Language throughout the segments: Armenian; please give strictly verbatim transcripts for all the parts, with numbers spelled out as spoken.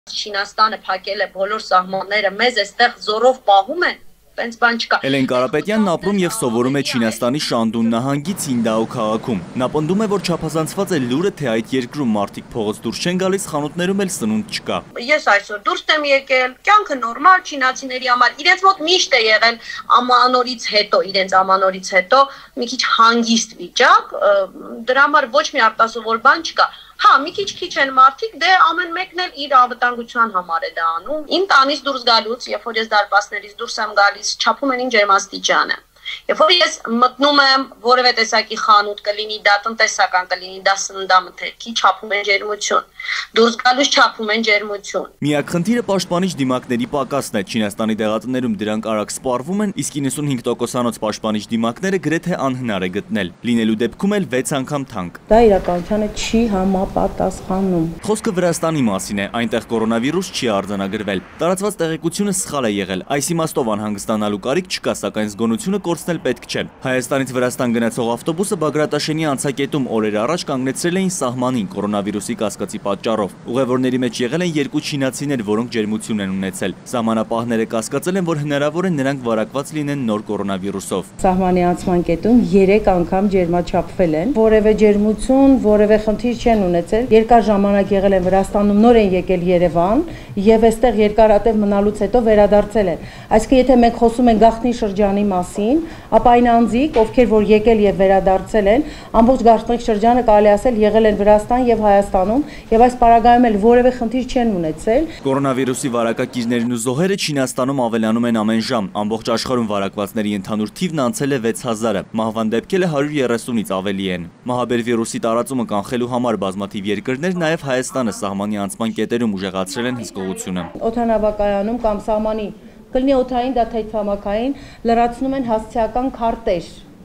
Չինաստանը փակել է բոլոր սահմանները, մեզ այստեղ զորով պահում են, տենց բան չկա։ Էլեն Կարապետյանն ապրում եւ սովորում է Չինաստանի Շանդուն նահանգի Ցինդաո քաղաքում։ Նա պնդում է, որ չափազանցված է լուրը, թե այդ երկրում մարդիկ փողոց դուրս չեն գալիս, խանութներում էլ սնունդ չկա։ Ես այսօր դուրս եմ եկել, կյանքը նորմալ չինացիների համար, իրենց մոտ միշտ է եղել ամանորից հետո, իրենց ամանորից հետո մի քիչ հանգիստ վիճակ, դրա համար ոչ մի արտասովոր բան չկա։ Հա, մի քիչ քիչ են մարդիկ, դե ամեն մեկն էլ իր անվտանգության համար է դա անում։ Իմ տանից դուրս գալուց, երբ որ ես դարպասներից դուրս եմ գալիս, չափում են իմ ջերմաստիճանը։ Երբ որ ես մտնում եմ որևէ տեսակի խանութ, կլինի դա տնտեսական, կլինի դա սննդամթերքի, չափում են ջերմություն։ Դուրս գալուց չափում են ջերմություն։ Միակ խնդիրը պաշտպանիչ դիմակների պակասն է։ Չինաստանի դեղատներում դրանք արագ սպառվում են, իսկ իննսունհինգ տոկոսանոց պաշտպանիչ դիմակները գրեթե անհնար է գտնել։ Լինելու դեպքում էլ վեց անգամ թանկ։ Դա իրականությանը չի համապատասխանում։ Խոսքը Վրաստանի մասին է, այնտեղ կորոնավիրուս չի արձանագրվել։ Տարածված տեղեկությունը սխալ է եղել։ Այս իմաստով անհանգստանալու կարիք չկա, սակայն զգոնությունը կորցնել պետք չէ։ Հայաստանից Վրաստան գնացող ավտոբուսը Բագրատաշենի անցակետում օրեր առաջ կանգնեցրել էին սահմանին կորոնավիրուսի կասկածի պատճառով։ Ուղևորների մեջ եղել են երկու չինացիներ, որոնք ջերմություն են ունեցել։ Սահմանապահները կասկածել են, որ հնարավոր է նրանք վարակված լինեն նոր կորոնավիրուսով։ Սահմանի անցման կետում երեք անգամ ջերմաչափվել են, որևէ ջերմություն, որևէ խնդիր չեն ունեցել։ Երկար ժամանակ եղել են Վրաստանում, նոր են եկել Երևան եւ այստեղ երկարատև մնալուց հետո վերադարձել են։ Այսինքն եթե մենք խոսում ենք գաղտնի շրջանի մասին, ապա այն անձիկ, ովքեր որ եկել եւ վերադարձել են, ամբողջ գաղտնի շրջանը կարելի ասել եղել են Վրաստան եւ Հայաստանում եւ այս պարագայում էլ որևէ խնդիր չեն ունեցել։ Կորոնավիրուսի վարակակիրներն ու զոհերը Չինաստանում ավելանում են ամեն ժամ։ Ամբողջ աշխարհում վարակվածների ընդհանուր թիվն անցել է վեց հազարը, մահվան դեպքերը հարյուր երեսունից ավելի են։ Մահաբեր վիրուսի տարածումը կանխելու համար բազմաթիվ երկրներ, նաեւ Հայաստանը սահմանի անցման կետերում ուժեղացրել են հսկողությունը։ Օդանավակայանում կամ սահմանի կլինի օդային, դա թե ցամաքային, լրացնում են հասցեական քարտեր,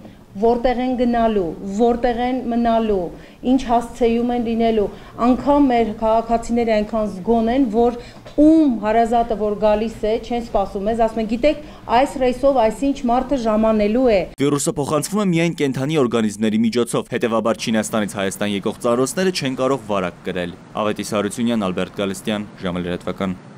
որտեղ են գնալու, որտեղ են մնալու, ինչ հասցեում են լինելու, անգամ մեր քաղաքացիները այնքան զգոն են, որ ում հարազատը որ գալիս է, չեն սպասում ես, ասում են, գիտեք, այս ռեյսով այսինչ մարդը ժամանելու է։ Վիրուսը փոխանցվում է միայն կենդանի օրգանիզմների միջոցով, հետևաբար Չինաստանից Հայաստան եկող ծառայողները չեն կարող վարակ կրել։ Ավետիս Հարությունյան, Ալբերտ Գալստյան, ժամը լրատվական։